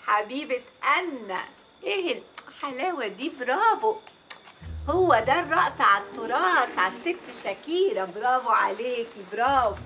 حبيبة أنا. ايه الحلاوة دي؟ برافو. هو ده الرقص على التراث، على الست شاكيرة. برافو عليكي، برافو.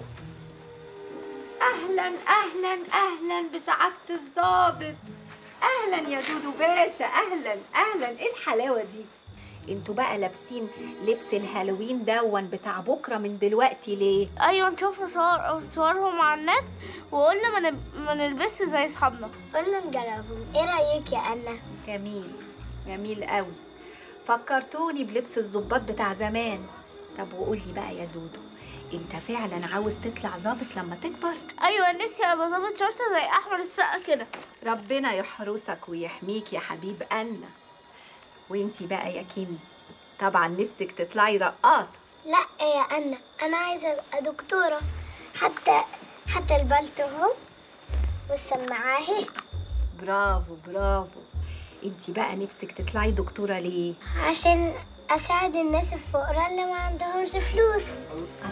أهلا أهلا أهلا بسعادة الضابط. أهلا يا دودو باشا، أهلا أهلا. إيه الحلاوة دي؟ انتوا بقى لابسين لبس الهالوين دون بتاع بكرة من دلوقتي ليه؟ ايوه نشوف صورهم على النت وقلنا ما نلبسش زي اصحابنا. قلنا نجربهم. ايه رأيك يا أنا؟ جميل، جميل قوي. فكرتوني بلبس الضباط بتاع زمان. طب وقولي بقى يا دودو، انت فعلا عاوز تطلع ظابط لما تكبر؟ ايوه نفسي ابقى ظابط شرطه زي احمد السقا كده. ربنا يحرسك ويحميك يا حبيب أنا. وانتي بقى يا كيمي، طبعا نفسك تطلعي رقاصة. لا يا أنا، أنا عايزة أبقى دكتورة. حتى البلطو اهو والسماعة اهي. برافو برافو. انتي بقى نفسك تطلعي دكتورة ليه؟ عشان أساعد الناس الفقراء اللي ما عندهمش فلوس. أنا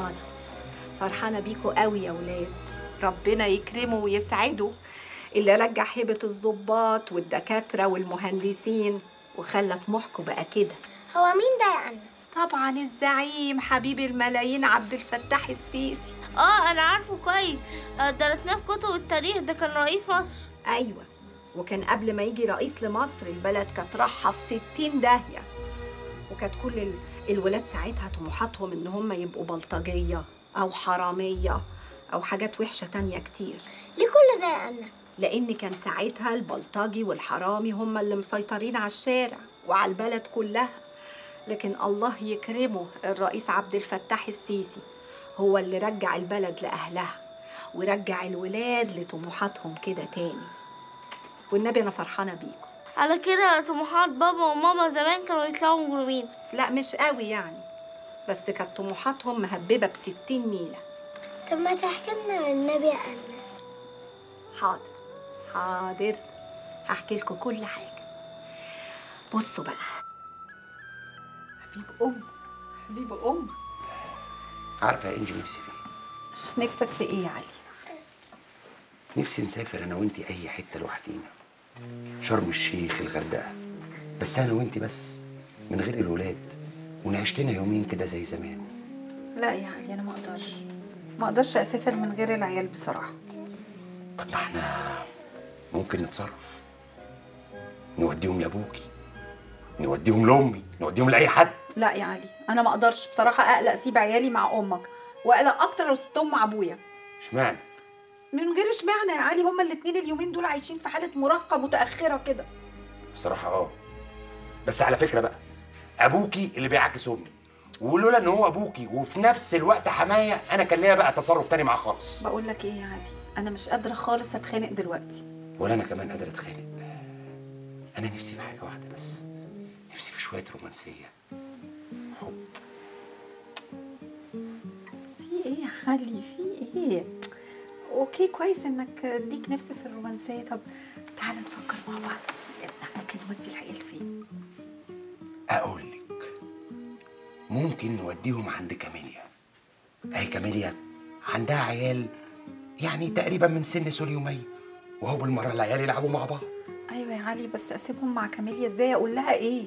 فرحانة بيكوا قوي يا ولاد. ربنا يكرمه ويسعده اللي رجع هيبة الضباط والدكاترة والمهندسين وخلى طموحكوا بقى كده. هو مين ده يا أنا؟ طبعا الزعيم حبيب الملايين عبد الفتاح السيسي. انا عارفه كويس، درسناه في كتب التاريخ. ده كان رئيس مصر. ايوه، وكان قبل ما يجي رئيس لمصر البلد كانت رايحه في 60 داهيه، وكانت كل الولاد ساعتها طموحاتهم ان هم يبقوا بلطجيه او حراميه او حاجات وحشه تانية كتير. ليه كل ده يا أنا؟ لان كان ساعتها البلطجي والحرامي هم اللي مسيطرين على الشارع وعلى البلد كلها. لكن الله يكرمه الرئيس عبد الفتاح السيسي هو اللي رجع البلد لأهلها ورجع الولاد لطموحاتهم كده تاني. والنبي أنا فرحانة بيكم. على كده طموحات بابا وماما زمان كانوا يطلعوا مجرمين؟ لا مش قوي يعني، بس كانت طموحاتهم مهببة ب60 نيلة. طب ما تحكي لنا من النبي يا أنا؟ حاضر هحكي لكم كل حاجة. بصوا بقى، حبيب أم. عارفة يا إنجي نفسي في إيه؟ نفسك في إيه يا علي؟ نفسي نسافر أنا وإنتي أي حتة لوحدينا، شرم الشيخ، الغردقة، بس أنا وإنتي بس، من غير الولاد، ونعيش لنا يومين كده زي زمان. لا يا علي أنا ما أقدرش أسافر من غير العيال بصراحة. طب ما إحنا ممكن نتصرف، نوديهم لأبوكي، نوديهم لأمي، نوديهم لأي حد. لا يا علي أنا ما أقدرش بصراحة أقلق أسيب عيالي مع أمك، وأقلق أكتر لو سبتهم مع أبويا. اشمعنى؟ من غير اشمعنى يا علي، هما الاتنين اليومين دول عايشين في حالة مراهقة متأخرة كده. بصراحة بس على فكرة بقى، أبوكي اللي بيعاكس أمي، ولولا إن هو أبوكي وفي نفس الوقت حماية أنا كان ليا بقى تصرف تاني معاه خالص. بقول لك إيه يا علي، أنا مش قادرة خالص أتخانق دلوقتي. ولا أنا كمان قادرة أتخانق. أنا نفسي في حاجة واحدة بس، نفسي في شوية رومانسية، حب. في إيه يا علي، في إيه؟ أوكي كويس إنك ليك نفس في الرومانسية. طب تعال نفكر مع بعض، ممكن نودي العيال فين؟ أقول لك، ممكن نوديهم عند كاميليا. هي كاميليا عندها عيال يعني تقريبا من سن سوليومية، وهو بالمرة العيال يلعبوا مع بعض. أيوة يا علي، بس أسيبهم مع كاميليا إزاي؟ أقول لها إيه؟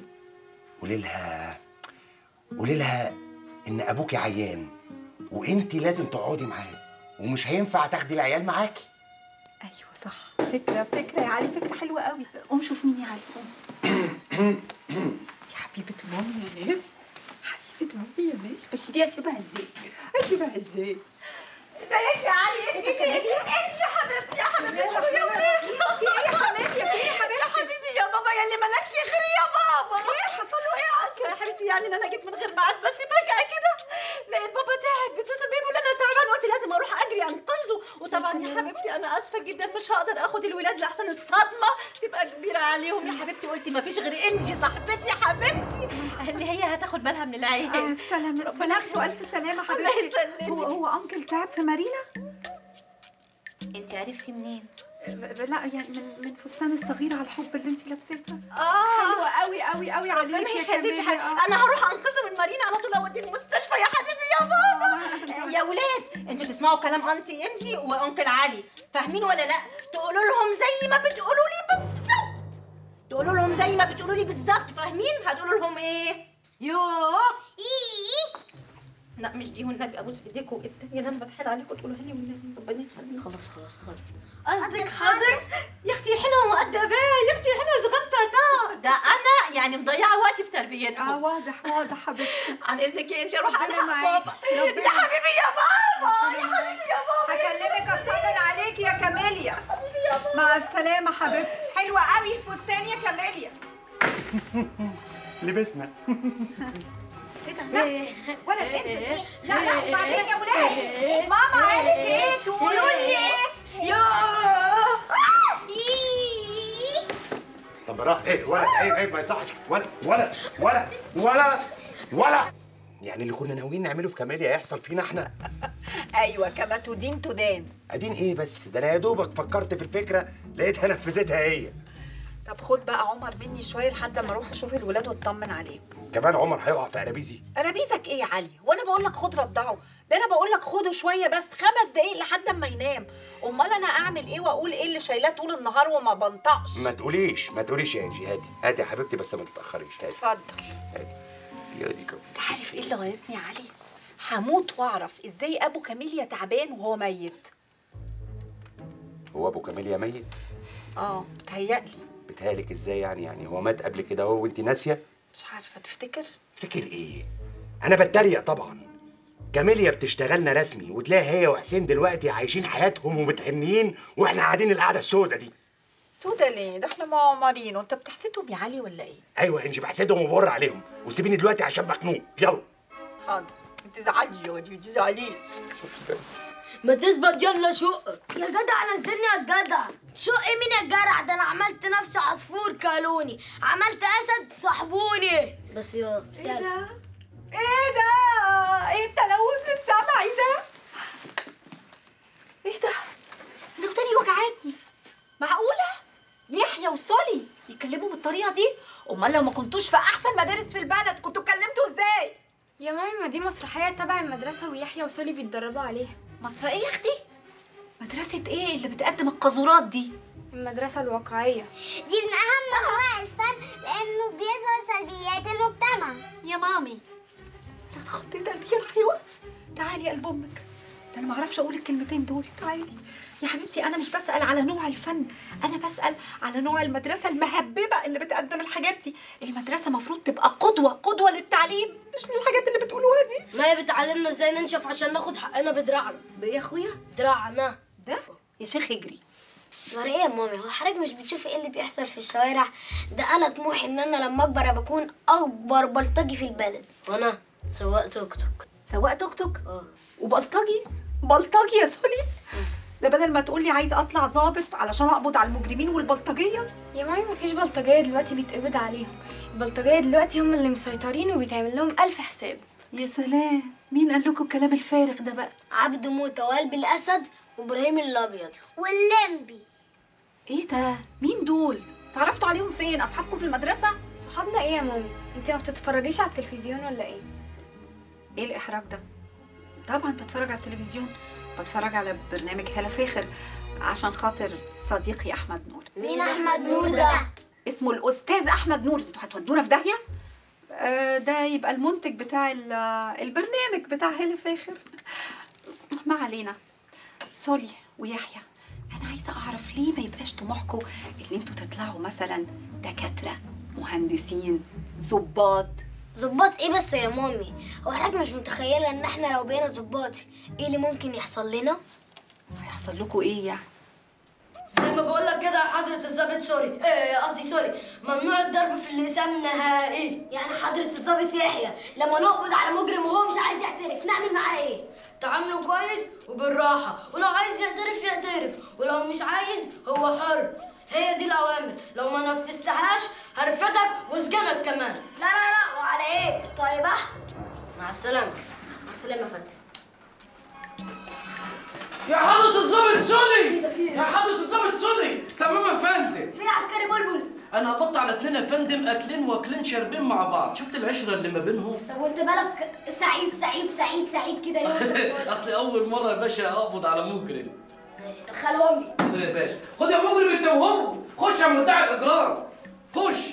قولي لها إن أبوكي عيان وإنتي لازم تقعدي معاه، ومش هينفع تاخدي العيال معاكي. ايوه صح، فكره يا علي، فكره حلوه قوي. قوم شوف مين يا علي، قوم. دي حبيبه مامي يا ناس، حبيبه مامي يا ناس. بس دي اسيبها ازاي؟ ازيك يا علي؟ انت فين؟ انت يا حبيبتي يا ولادي. في ايه يا حبيبتي؟ يا حبيبي يا بابا، يا اللي مالكش غير يا بابا. ايه حصل له ايه اصلا يا حبيبتي؟ يعني ان انا جيت من غير ميعاد، بس فجاه كده لقيت بابا تعب، بيتصل بيا بيقول انا تعبان، قلت لازم اروح اجري انقذه. وطبعا يا حبيبتي انا اسفه جدا، مش هقدر اخد الولاد لحسن الصدمه تبقى كبيره عليهم. يا حبيبتي قلتي ما فيش غير انجي صاحبتي يا حبيبتي اللي هي هتاخد بالها من العيال. سلامته، الف سلامه حبيبتي. الله يسلمك. هو انكل تعب في مارينا؟ انت عرفتي منين؟ لا يعني من فستان الصغيره على الحب اللي انت لابساها. حلوه قوي قوي قوي عليكي يا يخليكي. انا هروح انقذه من مارينا على طول، اوديه المستشفى يا حبيبي يا بابا. يا ولاد انتوا تسمعوا كلام انتي انجي وانكل علي، فاهمين ولا لا؟ تقولوا لهم زي ما بتقولوا زي ما بتقولوا لي بالظبط، فاهمين؟ هتقولوا لهم ايه؟ يوه لا مش دي، والنبي ابوس ايديكم التانية انا بتحايل عليكم تقولوا لي والنبي ربنا يخليكم. خلاص قصدك حاضر؟ يا اختي حلوه مؤدبه، يا اختي حلوه زغنطه. ده انا يعني مضيعه وقتي في تربيتهم. واضح واضح حبيبتي. عن اذنك امشي اروح ربنا الحق معاك. بابا. يا حبيبي يا بابا، يا حبيبي يا بابا. هكلمك اطمن عليك يا كاميليا. مع السلامة حبيبتي. حلوة قوي الفستان يا كاميليا. لبسنا. ايه ده؟ لا ولا انزل. لا وبعدين يا ولاد ماما قالت ايه؟ تقولوا لي ايه؟ طب راح ايه ولد؟ عيب ما يصحش. ولا يعني اللي كنا ناويين نعمله في كاميليا هيحصل فينا احنا. ايوه كما تدين تدان. ادين ايه بس؟ ده انا يا دوبك فكرت في الفكره لقيتها نفذتها هي. طب خد بقى عمر مني شويه لحد ما اروح اشوف الولاد واطمن عليهم. كمان عمر هيقع في قرابيزي؟ قرابيزك ايه يا علي؟ وانا بقول لك خد رضعه، ده انا بقول لك خده شويه بس 5 دقايق لحد ما ينام. امال انا اعمل ايه واقول ايه اللي شايلاه طول النهار وما بنطقش؟ ما تقوليش يا انجي. هادي يا حبيبتي بس ما تتاخريش. اتفضل. هادي كده. انت عارف ايه اللي غيظني يا علي؟ هموت واعرف ازاي ابو كاميليا تعبان وهو ميت. هو ابو كاميليا ميت؟ بتهيألي. بتهيألك ازاي يعني هو مات قبل كده هو وانت ناسيه؟ مش عارفه، تفتكر؟ تفتكر ايه؟ انا بتريق طبعا. كاميليا بتشتغلنا رسمي وتلاقي هي وحسين دلوقتي عايشين حياتهم ومتهنيين واحنا قاعدين القعده السودة دي. سودا ليه؟ ده احنا معمرين وانت بتحسدهم يا علي ولا ايه؟ ايوه يا انجي بحسدهم وبور عليهم، وسيبيني دلوقتي عشان مخنوق. يلا. حاضر. ما تزعليش يا ودي، ما تزعليش. ما تثبت يلا شقك. يا جدع نزلني يا جدع. شق مين يا جدع؟ ده انا عملت نفسي عصفور كلوني، عملت اسد صاحبوني. بس يا ايه ده؟ ايه ده؟ ايه التلوث السمعي ده؟ ايه ده؟ انا وداني وجعتني. معقولة؟ يحيى وسولي يتكلموا بالطريقة دي؟ امال لو ما كنتوش في احسن مدارس في البلد كنتوا اتكلمتوا ازاي؟ يا مامي ما دي مسرحية تبع المدرسة ويحيى وسولي بيتدربوا عليها. مسرحية يا اختي؟ مدرسة ايه اللي بتقدم القاذورات دي؟ المدرسة الواقعية. دي من اهم انواع الفن لانه بيظهر سلبيات المجتمع. يا مامي لو اتخضيت قلبي راح يوقف. تعالي يا قلب امك، ده انا ما اعرفش اقول الكلمتين دول. تعالي يا حبيبتي. انا مش بسأل على نوع الفن، انا بسأل على نوع المدرسة المهببة اللي بتقدم الحاجات دي. المدرسة مفروض تبقى قدوة للتعليم، مش للحاجات اللي بتقولوها دي. ما هي بتعلمنا ازاي ننشف عشان ناخد حقنا بدراعنا. بايه يا اخويا؟ دراعنا ده يا شيخ اجري. غير ايه يا مامي؟ هو حضرتك مش بتشوفي ايه اللي بيحصل في الشوارع؟ ده انا طموحي ان انا لما اكبر بكون اكبر بلطجي في البلد. وانا سواق توك توك. سواق توك توك؟ بلطجي يا سولي؟ ده بدل ما تقولي عايزه اطلع ظابط علشان اقبض على المجرمين والبلطجيه. يا مامي مفيش بلطجية دلوقتي بيتقبض عليهم، البلطجية دلوقتي هم اللي مسيطرين وبيتعمل لهم 1000 حساب. يا سلام، مين قال لكم الكلام الفارغ ده بقى؟ عبد موته وقلب الاسد وابراهيم الابيض واللمبي. ايه ده؟ مين دول؟ تعرفتوا عليهم فين؟ اصحابكم في المدرسه؟ صحابنا ايه يا مامي؟ انت ما بتتفرجيش على التلفزيون ولا ايه؟ ايه الاحراج ده؟ طبعا بتفرج على التلفزيون، بتفرج على برنامج هالة فاخر عشان خاطر صديقي احمد نور. مين احمد نور ده؟ اسمه الاستاذ احمد نور. انتوا هتودونا في داهيه. ده يبقى المنتج بتاع البرنامج بتاع هالة فاخر. ما علينا. سولي ويحيى، انا عايزه اعرف ليه ما يبقاش طموحكم ان انتوا تطلعوا مثلا دكاتره، مهندسين، ضباط. ظباط ايه بس يا مامي؟ هو حضرتك مش متخيله ان احنا لو بقينا ظباطي ايه اللي ممكن يحصل لنا؟ هيحصل لكم ايه يعني؟ زي ما بقول لك كده يا حضرة الضابط سوري، قصدي سوري، ممنوع الضرب في اللسان نهائي. يعني حضرة الظابط يحيى لما نقبض على مجرم وهو مش عايز يعترف نعمل معاه ايه؟ تعامله كويس وبالراحة، ولو عايز يعترف يعترف، ولو مش عايز هو حر. هي دي الأوامر، لو ما نفذتهاش هرفدك واسجنك كمان. لا وعلى ايه؟ طيب احسن. مع السلامة. مع السلامة يا فندم. يا حضرة الضابط سولي! يا حضرة الضابط سولي! تمام يا فندم. في عسكري بلبل. أنا قبضت على 2 يا فندم، أكلين واكلين شاربين مع بعض، شفت العشرة اللي ما بينهم؟ طب وانت مالك سعيد كده ليه؟ أصلي أول مرة يا باشا أقبض على مجرم. ماشي دخلهم لي. خد يا باشا، خد يا مجرم أنت وهو، خش يا مدعي الإجرام، خش.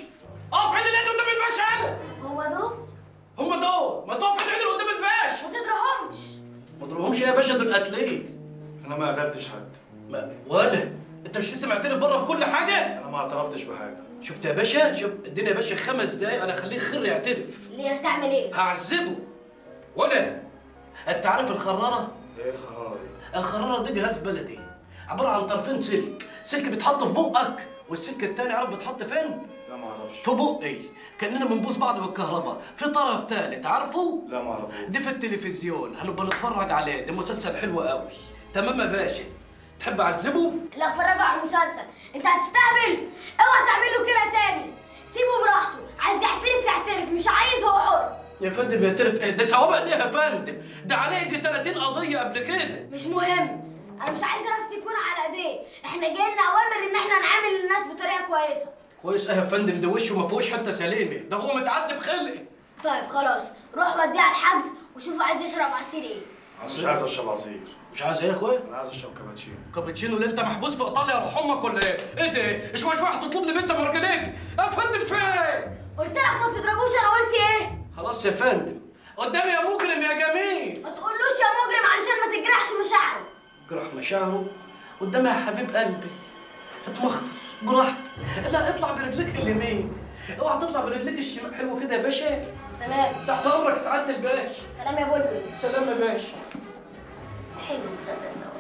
اقف عدل العدل قدام الباشا يلا. هو دول؟ هم دول، ما تقف عدل قدام الباشا. ما تضربهمش. ما تضربهمش يا باشا، دول قتلين. انا ما قتلتش حد. ولا انت مش لسه معترف بره بكل حاجه؟ انا ما اعترفتش بحاجه. شفت يا باشا؟ شوف اديني يا باشا 5 دقايق انا اخليه خر يعترف. ليه هتعمل ايه؟ هعذبه. ولا انت عارف الخراره؟ ايه الخراره دي؟ الخراره دي جهاز بلدي عباره عن طرفين سلك بيتحط في بقك، والسلك التاني عارف بيتحط فين؟ لا ما اعرفش. في بقي، كاننا بنبوس بعض بالكهرباء. في طرف ثالث عارفه؟ لا ما اعرفش. دي في التلفزيون هنبقى نتفرج عليه، ده مسلسل حلو قوي. تمام يا باشا؟ تحب اعذبه؟ لا اتفرجوا على المسلسل، انت هتستهبل. اوعى تعملوا كده تاني، سيبه براحته، عايز يعترف يعترف، مش عايز هو حر. يا فندم يعترف ايه؟ ده سوابق دي يا فندم، ده عليه يجي 30 قضيه قبل كده. مش مهم، انا مش عايزه نفسي يكون على ايديه، احنا جايلنا اوامر ان احنا نعامل الناس بطريقه كويسه. كويس ايه يا فندم؟ ده وشه ما فيهوش حته سليمه، ده هو متعذب خلقي. طيب خلاص، روح وديه على الحجز وشوفوا عايز يشرب عصير ايه. مش عايز اشرب عصير. مش عايز ايه يا اخويا؟ انا عايز اشرب كابتشينو. كابتشينو اللي انت محبوس في ايطاليا روح امك ولا ايه؟ ايه ده؟ شويه شويه هتطلب لي بيتزا مارجريتا. يا فندم في ايه؟ قلت لك ما تضربوش، انا قلت ايه؟ خلاص يا فندم، قدامي يا مجرم يا جميل. ما تقولوش يا مجرم علشان ما تجرحش مشاعره. جرح مشاعره؟ قدامي يا حبيب قلبي. اتمخطر براحتك. لا اطلع برجلك اليمين، اوعى تطلع برجلك الشمال. حلو كده يا باشا؟ تمام. تحت امرك سعاده الباشا. سلام يا بلبل. سلام يا باشا. حلو المسدس ده.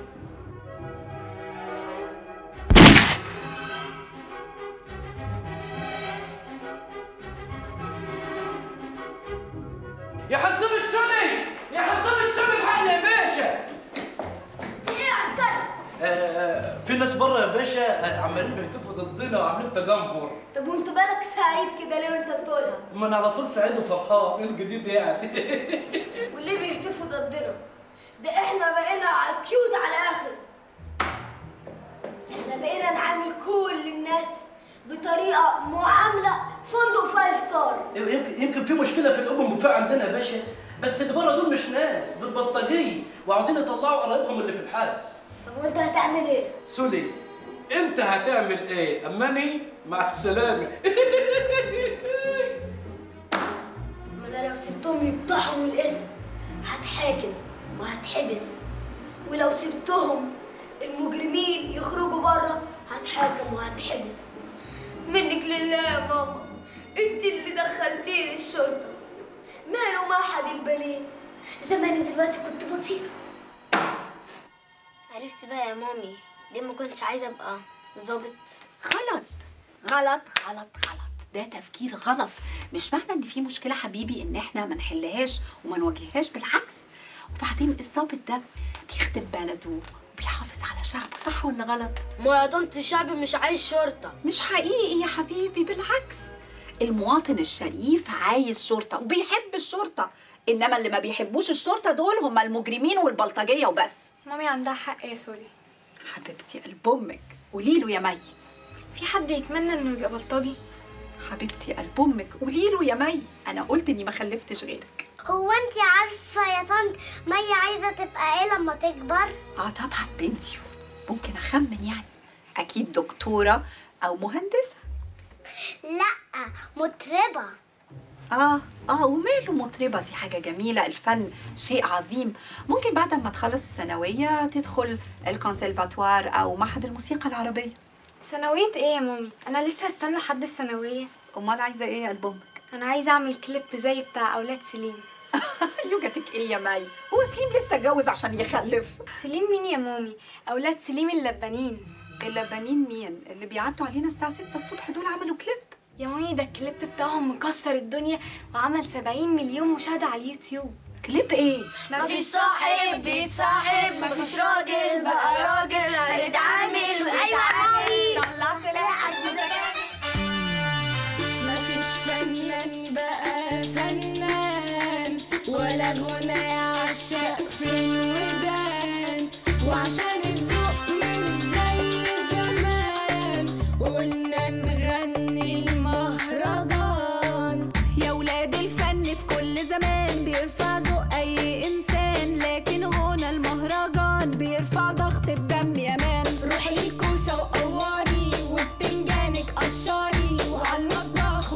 يا حزمة سولي، يا حزمة سولي الحقني يا باشا. في ايه يا عسكري؟ في ناس بره يا باشا عمالين بيهتفوا ضدنا وعاملين تجمهر. طب وانت بالك سعيد كده ليه وانت بتقولها؟ ما انا على طول سعيد وفرحان. ايه الجديد يعني؟ وليه بيهتفوا ضدنا؟ ده احنا بقينا كيوت على الاخر. احنا بقينا نعامل كل الناس بطريقه معامله فندق 5 ستار. يمكن في مشكله في الامم بوفيه عندنا يا باشا، بس اللي بره دول مش ناس، دول بلطجيه وعاوزين يطلعوا قرايبهم اللي في الحبس. طب وانت هتعمل ايه؟ سولي انت هتعمل ايه؟ اماني مع السلامه. ما انا لو سبتهم يقتحموا الاسم هتحاكم وهتحبس، ولو سبتهم المجرمين يخرجوا بره هتحاكم وهتحبس. منك لله يا ماما، انت اللي دخلتيني الشرطه. ماله معهد الباليه، زماني دلوقتي كنت بطير. عرفت بقى يا مامي ليه ما كنتش عايزه ابقى ظابط؟ غلط غلط غلط غلط، ده تفكير غلط. مش معنى ان في مشكله حبيبي ان احنا ما نحلهاش وما نواجههاش، بالعكس. وبعدين الظابط ده بيخدم بلده وبيحافظ على شعبه، صح ولا غلط؟ ما يا طنط الشعب مش عايز شرطه. مش حقيقي يا حبيبي، بالعكس. المواطن الشريف عايز شرطه وبيحب الشرطه، انما اللي ما بيحبوش الشرطه دول هم المجرمين والبلطجيه وبس. مامي عندها حق يا سولي. حبيبتي قلب امك، قولي له يا مي. في حد يتمنى انه يبقى بلطجي؟ حبيبتي قلب امك، قولي له يا مي. انا قلت اني ما خلفتش غيرك. هو انت عارفه يا طنط مي عايزه تبقى ايه لما تكبر؟ طبعا بنتي، ممكن اخمن يعني، اكيد دكتوره او مهندسه. لا، مطربه. وماله مطربه؟ دي حاجه جميله، الفن شيء عظيم. ممكن بعد ما تخلص الثانويه تدخل الكونسرفاتوار او معهد الموسيقى العربيه. ثانويه ايه يا مامي؟ انا لسه هستنى لحد الثانويه. امال عايزه ايه يا قلب امك؟ انا عايزه اعمل كليب زي بتاع اولاد سليم. يوجتك ايه يا مي؟ هو سليم لسه اتجوز عشان يخلف؟ سليم مين يا مامي؟ اولاد سليم اللبانين. اللبانين مين؟ اللي بيعدوا علينا الساعه 6 الصبح دول عملوا كليب. يا مامي ده الكليب بتاعهم مكسر الدنيا وعمل 70 مليون مشاهده على اليوتيوب. كليب ايه؟ مفيش صاحب بيتصاحب، مفيش راجل بقى راجل، هنتعامل ونتعامل، طلع سلاحك وتجامل. مفيش فنان بقى فنان، ولا غنى عشاق في الودان، وعشان الذوق مش زي زمان قلنا نغني المهرجان. يا ولاد الفن في كل زمان بيرفع ذوق اي انسان، لكن غنى المهرجان بيرفع ضغط الدم يا مان. روحي الكوسه وقواري وبتنجانك قشاري، وعالمطبخ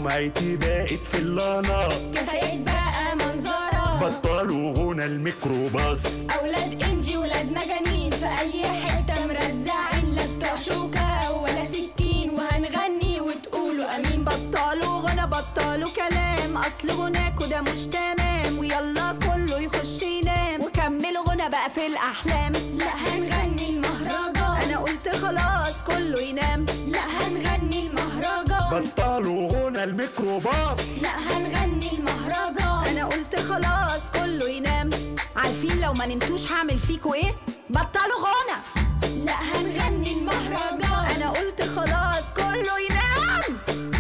سمعتي بقت في اللعنة. كفاية بقى منظرة، بطلوا غنى الميكروباص. أولاد إنجي ولاد مجانين في أي حتة مرزعين، لا بتوع شوكة ولا سكين، وهنغني وتقولوا أمين. بطلوا غنى بطلوا كلام، أصل غناكوا ده مش تمام، ويلا كله يخش ينام، وكملوا غنى بقى في الأحلام. لا هنغني المهرجان، أنا قلت خلاص كله ينام. لا هنغني المهرجان، بطلوا غنى الميكروباص. لا هنغني المهرجان، أنا قلت خلاص كله ينام. عارفين لو ما نمتوش هعمل فيكوا إيه؟ بطلوا غنى. لا هنغني المهرجان، أنا قلت خلاص كله ينام.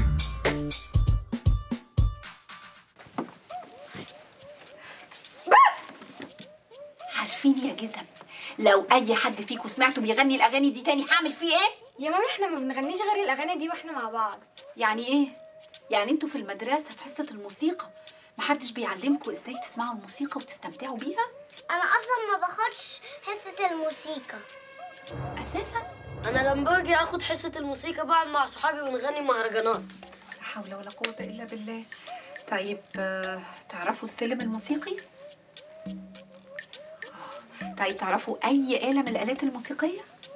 بس عارفين يا جزم، لو اي حد فيكم سمعته بيغني الاغاني دي تاني هعمل فيه ايه؟ يا مامي احنا ما بنغنيش غير الاغاني دي واحنا مع بعض. يعني ايه؟ يعني انتوا في المدرسه في حصه الموسيقى محدش بيعلمكم ازاي تسمعوا الموسيقى وتستمتعوا بيها؟ انا اصلا ما باخدش حصه الموسيقى اساسا. انا لما باجي اخد حصه الموسيقى بقعد مع صحابي ونغني مهرجانات. لا حول ولا قوه الا بالله. طيب تعرفوا السلم الموسيقي؟ طيب تعرفوا اي آلة من الآلات الموسيقية؟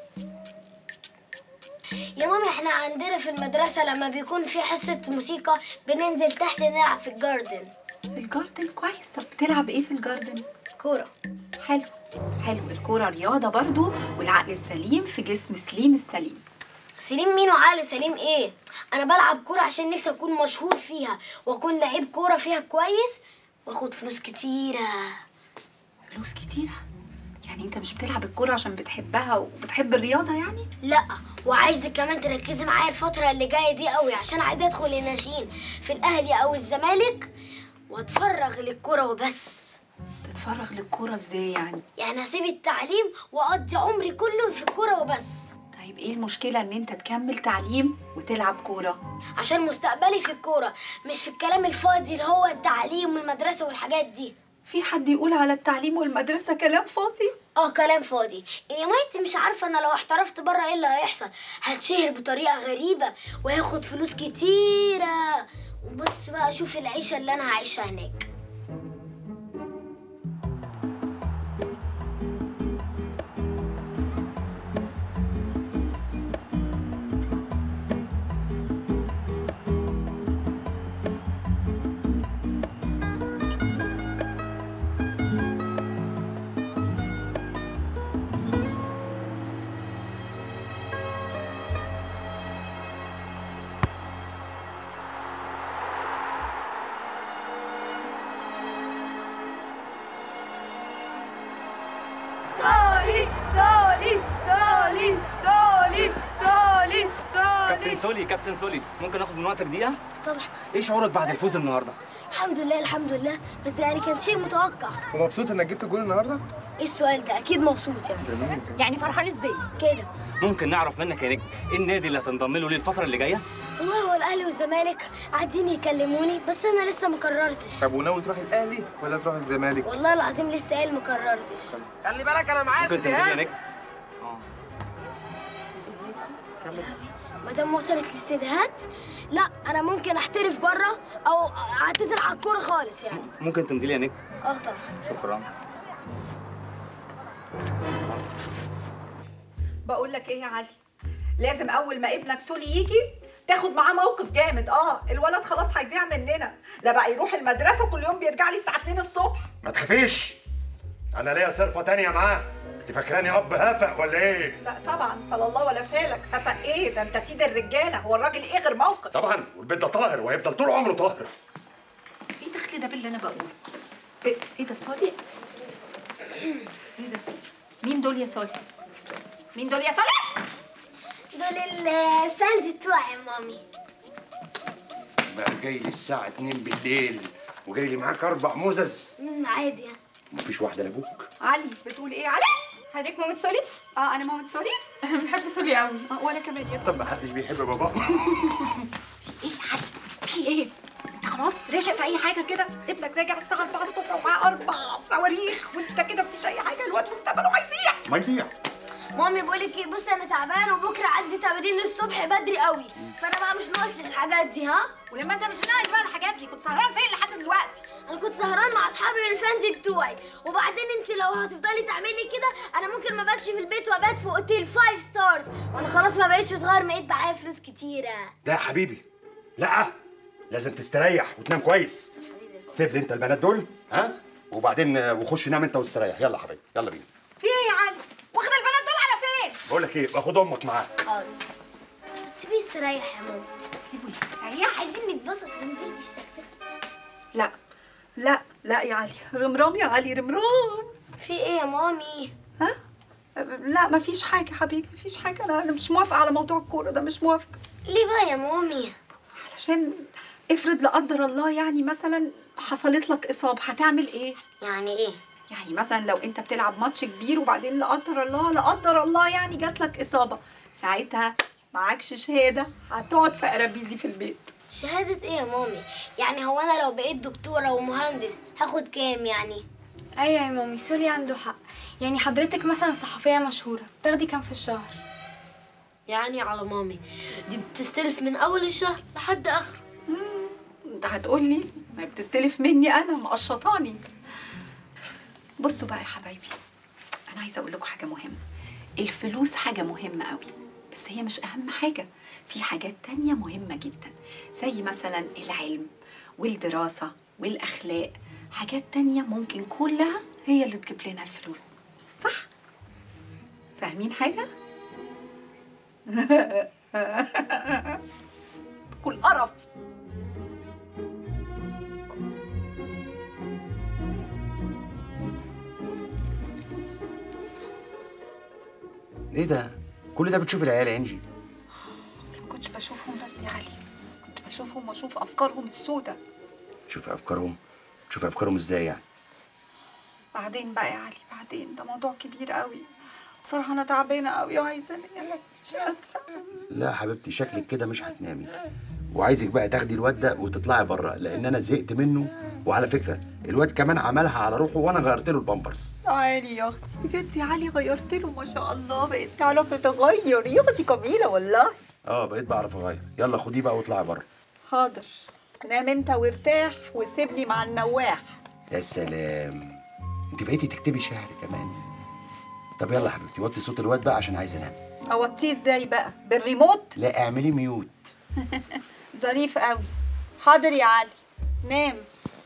يا مامي احنا عندنا في المدرسة لما بيكون في حصة موسيقى بننزل تحت نلعب في الجاردن. في الجاردن؟ كويس. طب بتلعب ايه في الجاردن؟ كورة. حلو حلو. الكورة رياضة برضو، والعقل السليم في جسم سليم السليم. سليم مين وعقل سليم ايه؟ انا بلعب كورة عشان نفسي اكون مشهور فيها واكون لعيب كورة فيها كويس واخد فلوس كتيرة. فلوس كتيرة؟ يعني انت مش بتلعب الكورة عشان بتحبها وبتحب الرياضة يعني؟ لا، وعايزك كمان تركزي معايا الفترة اللي جاية دي قوي عشان عايزة ادخل الناشئين في الاهلي او الزمالك واتفرغ للكورة وبس. تتفرغ للكورة ازاي يعني؟ يعني هسيب التعليم واقضي عمري كله في الكورة وبس. طيب ايه المشكلة ان انت تكمل تعليم وتلعب كورة؟ عشان مستقبلي في الكورة مش في الكلام الفاضي اللي هو التعليم والمدرسة والحاجات دي. في حد يقول على التعليم والمدرسة كلام فاضي؟ كلام فاضي. يا مايتي مش عارفة انا لو احترفت بره ايه اللي هيحصل؟ هتشهر بطريقة غريبة وهاخد فلوس كتيرة، وبص بقى شوف العيشة اللي انا هعيشها هناك. كابتن سولي ممكن اخد من وقتك دقيقة؟ طبعا. ايه شعورك بعد الفوز النهارده؟ الحمد لله الحمد لله، بس ده يعني كان شيء متوقع. ومبسوط انك جبت الجول النهارده؟ ايه السؤال ده؟ اكيد مبسوط يعني. يعني فرحان ازاي؟ كده. ممكن نعرف منك يا نجم ايه النادي اللي هتنضم له الفترة اللي جاية؟ والله هو الاهلي والزمالك قاعدين يكلموني بس انا لسه ما قررتش. طب وناوي تروح الاهلي ولا تروح الزمالك؟ والله العظيم لسه قايل ما قررتش. خلي بالك انا معاك. ممكن تمضي يا نجم؟ ما دام وصلت للسيديهات، لا انا ممكن احترف بره او اعتذر عن الكوره خالص يعني. ممكن تمضي لي يا نجم؟ طبعا. شكرا. بقول لك ايه يا علي، لازم اول ما ابنك سولي يجي تاخد معاه موقف جامد. الولد خلاص هيضيع مننا، لا بقى يروح المدرسه كل يوم بيرجع لي الساعه 2 الصبح. ما تخافيش، انا ليا صرفه تانية معاه. انت فاكراني اب هفق ولا ايه؟ لا طبعا، فلا الله ولا فالك. هفق ايه ده؟ انت سيد الرجاله. هو الراجل ايه غير موقف؟ طبعا، والبيت ده طاهر وهيفضل طول عمره طاهر. ايه دخل ده باللي انا بقوله؟ ايه ده سولي؟ ايه ده؟ مين دول يا سولي؟ مين دول يا سولي؟ دول الفانز بتوعي يا مامي. بقى جاي لي الساعه 2 بالليل وجاي لي معاك 4 موزز؟ عادي يعني. مفيش واحده لابوك؟ علي بتقول ايه علي؟ حضرتك مامة سولي؟ انا مامة سولي. بنحب سولي قوي. وانا كمان يا طب ما حدش بيحب بابا. في ايه يا علي؟ في ايه؟ انت خلاص راشق في اي حاجه كده؟ ابنك راجع الساعه 4 الصبح ومعاه 4 صواريخ وانت كده مفيش اي حاجه. الواد مستقبله هيضيع. ما يضيع. مامي بقول لك ايه، بصي انا تعبان وبكره عندي تمرين الصبح بدري قوي، فانا بقى مش ناقص لي الحاجات دي. ولما انت مش ناقص بقى الحاجات دي كنت سهران فين لحد دلوقتي؟ انا كنت سهران مع اصحابي الفانزي بتوعي، وبعدين انت لو هتفضلي تعملي كده انا ممكن ما باتش في البيت وابات في اوتيل 5 ستارز، وانا خلاص ما بقتش صغير، بقيت معايا فلوس كتيره. لا يا حبيبي، لا، لازم تستريح وتنام كويس. سيب لي انت البنات دول، ها، وبعدين وخش نام انت واستريح. يلا حبيبي، يلا بينا. في ايه يا علي؟ واخد البنات دول على فين؟ بقول لك ايه، باخد امك معاك. حاضر. سيبيه يستريح يا ماما. سيبه يستريح؟ عايزين نتبسط ونعيش. لا لا لا يا علي، رمرام يا علي، رمرام. في ايه يا مامي؟ ها؟ لا مفيش حاجة حبيبي، مفيش حاجة. أنا مش موافقة على موضوع الكورة ده، مش موافقة. ليه بقى يا مامي؟ علشان افرض لا قدر الله يعني مثلا حصلت لك إصابة، هتعمل إيه؟ يعني إيه؟ يعني مثلا لو أنت بتلعب ماتش كبير وبعدين لا قدر الله لا قدر الله يعني جات لك إصابة، ساعتها معكش شهادة، هتقعد في قرابيزي في البيت. شهادة ايه يا مامي؟ يعني هو انا لو بقيت دكتورة ومهندس هاخد كام يعني؟ ايوه يا مامي، سوري عنده حق. يعني حضرتك مثلا صحفية مشهورة بتاخدي كام في الشهر؟ يعني على مامي دي بتستلف من اول الشهر لحد اخره. انت هتقولي ما بتستلف مني، انا مقشطاني. بصوا بقى يا حبايبي، انا عايزه اقول لكم حاجه مهمه. الفلوس حاجه مهمه قوي، بس هي مش اهم حاجه. في حاجات تانية مهمه جدا، زي مثلا العلم والدراسه والاخلاق. حاجات تانية ممكن كلها هي اللي تجيب لنا الفلوس، صح؟ فاهمين حاجه؟ كل قرف. ايه ده؟ كل ده بتشوف العيال يا انجي؟ بس ما كنتش بشوفهم بس يا علي، كنت بشوفهم واشوف افكارهم السوداء. تشوفي افكارهم؟ تشوفي افكارهم ازاي يعني؟ بعدين بقى يا علي، بعدين ده موضوع كبير قوي. بصراحه انا تعبانه قوي وعايزه انام، مش قادره. لا حبيبتي، شكلك كده مش هتنامي، وعايزك بقى تاخدي الواد ده وتطلعي بره، لان انا زهقت منه. وعلى فكره الواد كمان عملها على روحه، وانا غيرت له البامبرز. تعالي يا اختي، بجد يا علي غيرت له ما شاء الله، بقيت تعرف تغير يا اختي، جميله والله. بقيت بعرف اغير. يلا خديه بقى واطلعي بره. حاضر، نام انت وارتاح وسيبني مع النواح. يا سلام، انت بقيتي تكتبي شعر كمان. طب يلا حبيبتي، وطي صوت الواد بقى عشان عايز انام. اوطيه ازاي بقى؟ بالريموت؟ لا اعملي ميوت. ظريف قوي. حاضر يا علي، نام.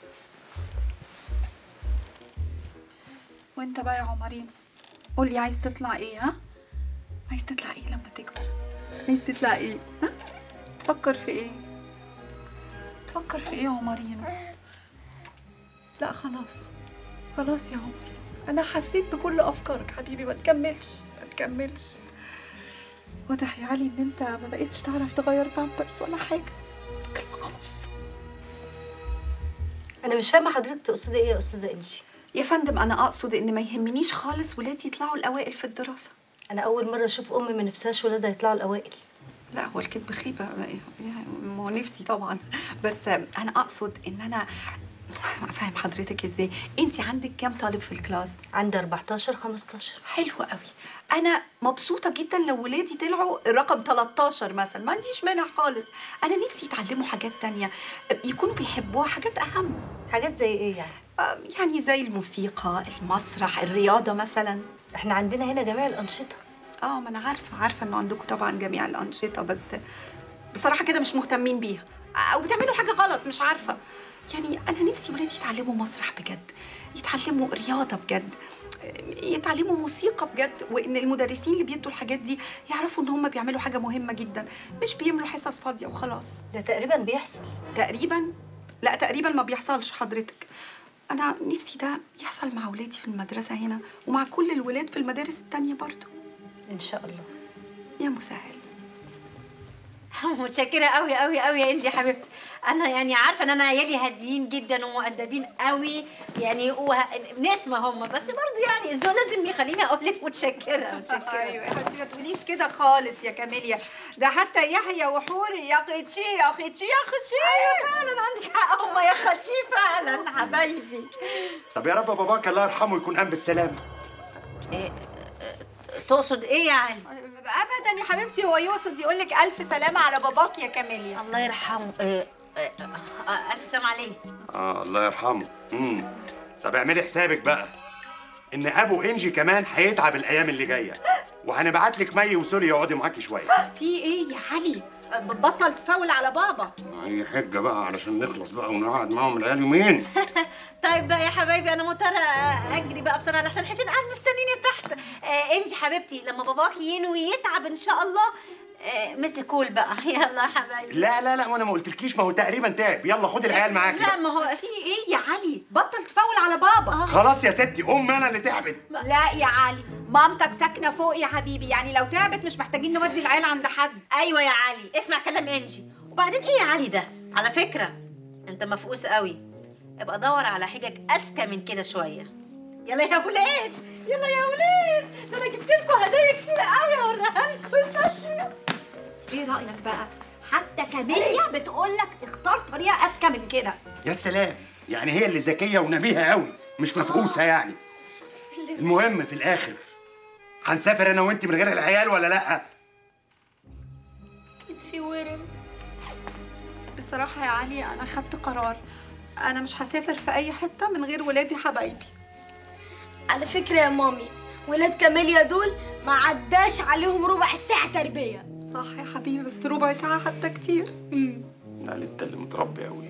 وانت بقى يا عمرين، قولي عايز تطلع ايه؟ ها؟ عايز تطلع ايه لما تكبر؟ عايز تطلع ايه؟ ها؟ تفكر في ايه؟ تفكر في ايه يا عمرين؟ لا خلاص، خلاص يا عمر، انا حسيت بكل افكارك حبيبي، ما تكملش ما تكملش. واضح يا علي ان انت ما بقيتش تعرف تغير بامبرز ولا حاجه. انا مش فاهمه حضرتك تقصدي ايه يا استاذه انجي؟ يا فندم انا اقصد ان ما يهمنيش خالص ولادي يطلعوا الاوائل في الدراسه. انا اول مره اشوف ام ما نفسهاش ولادها يطلعوا الاوائل. لا هو الكذب خيبه، ما هو نفسي طبعا، بس انا اقصد ان انا فاهم حضرتك ازاي. انت عندك كام طالب في الكلاس؟ عندي 14 15. حلو قوي. انا مبسوطه جدا لو ولادي طلعوا رقم 13 مثلا، ما عنديش مانع خالص. انا نفسي يتعلموا حاجات تانية يكونوا بيحبوها، حاجات اهم. حاجات زي ايه يعني؟ يعني زي الموسيقى، المسرح، الرياضه مثلا. احنا عندنا هنا جميع الانشطه. ما انا عارفه انه عندكم طبعا جميع الانشطه، بس بصراحه كده مش مهتمين بيها او بتعملوا حاجه غلط، مش عارفه. يعني انا نفسي ولادي يتعلموا مسرح بجد، يتعلموا رياضه بجد، يتعلموا موسيقى بجد، وان المدرسين اللي بيدوا الحاجات دي يعرفوا ان هم بيعملوا حاجه مهمه جدا، مش بيملوا حصص فاضيه وخلاص. ده تقريبا بيحصل. تقريبا؟ لا تقريبا ما بيحصلش حضرتك. انا نفسي ده يحصل مع ولادي في المدرسه هنا ومع كل الولاد في المدارس التانيه برضو ان شاء الله. يا مسهل. متشكره قوي قوي قوي يا انجي حبيبتي. انا يعني عارفه ان انا عيالي هاديين جدا ومؤدبين قوي يعني، ونسمه هم، بس برضه يعني الذوق لازم يخليني اقول لك متشكره. ايوه يا حبيبتي، ما تقوليش كده خالص يا كاميليا، ده حتى يحيى وحوري يا اختي يا اختي يا اختي. ايوه فعلا عندك حق، هم يا اختي فعلا حبايبي. طب يا رب باباك الله يرحمه يكون قام بالسلامه. تقصد ايه يا علي؟ ابدا يا حبيبتي، هو يقصد يقول لك الف سلامه على باباك يا كاميليا. الله يرحمه. الف سلام عليه. الله يرحمه. طب اعملي حسابك بقى ان ابو انجي كمان هيتعب الايام اللي جايه، وهنبعت لك مي وسوري يقعدوا معاكي شويه. في ايه يا علي؟ بطل تفاول على بابا. اي حجه بقى علشان نخلص بقى ونقعد معاهم العيال يومين. طيب بقى يا حبايبي انا مضطره اجري بقى بسرعه لحسن حسين قاعد مستنيني تحت. انجي حبيبتي لما باباكي ينوي يتعب ان شاء الله مثل كول بقى. يلا يا حبايبي. لا وانا ما قلتلكيش، ما هو تقريبا تعب. يلا خدي العيال معاكي. لا ما هو في ايه يا علي؟ بطل تفاول على بابا. خلاص يا ستي امي انا اللي تعبت. لا يا علي، مامتك ساكنه فوق يا حبيبي، يعني لو تعبت مش محتاجين نودي العيال عند حد. ايوه يا علي اسمع كلام انجي. وبعدين ايه يا علي ده؟ على فكره انت مفقوس قوي، ابقى دور على حجج اذكى من كده شويه. يلا يا ولاد، يلا يا ولاد، ده انا جبت لكم هدايا كتير قوي اوريها لكم. ايه رايك بقى؟ حتى كاميليا بتقول لك اختار طريقه اذكى من كده. يا سلام، يعني هي اللي ذكيه ونبيهه قوي مش مفقوسه يعني. المهم في الاخر هنسافر انا وانت من غير العيال ولا لا؟ كتفي ورم. بصراحه يا علي انا خدت قرار، انا مش هسافر في اي حته من غير ولادي حبايبي. على فكره يا مامي ولاد كاميليا دول ما عداش عليهم ربع ساعه تربيه. صح يا حبيبي، بس ربع ساعه حتى كتير. لا انت اللي متربي قوي.